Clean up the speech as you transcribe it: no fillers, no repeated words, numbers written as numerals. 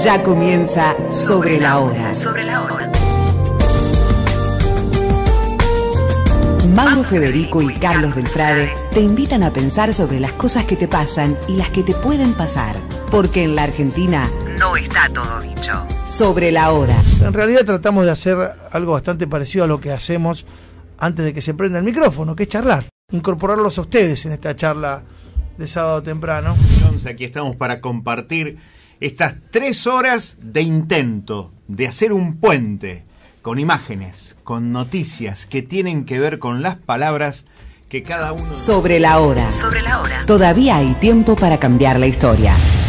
Ya comienza Sobre la Hora. Sobre la Hora. Mauro Federico y Carlos Delfrade te invitan a pensar sobre las cosas que te pasan y las que te pueden pasar. Porque en la Argentina no está todo dicho. Sobre la Hora. En realidad tratamos de hacer algo bastante parecido a lo que hacemos antes de que se prenda el micrófono, que es charlar. Incorporarlos a ustedes en esta charla de sábado temprano. Entonces aquí estamos para compartir estas 3 horas de intento de hacer un puente con imágenes, con noticias que tienen que ver con las palabras que cada uno... Sobre la Hora. Sobre la Hora. Todavía hay tiempo para cambiar la historia.